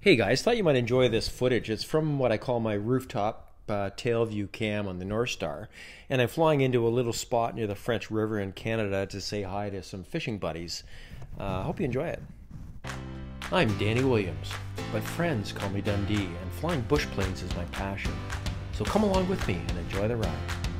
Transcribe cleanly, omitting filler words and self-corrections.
Hey guys, thought you might enjoy this footage. It's from what I call my rooftop tail view cam on the Northstar, and I'm flying into a little spot near the French River in Canada to say hi to some fishing buddies. I hope you enjoy it. I'm Danny Williams, but friends call me Dundee, and flying bush planes is my passion. So come along with me and enjoy the ride.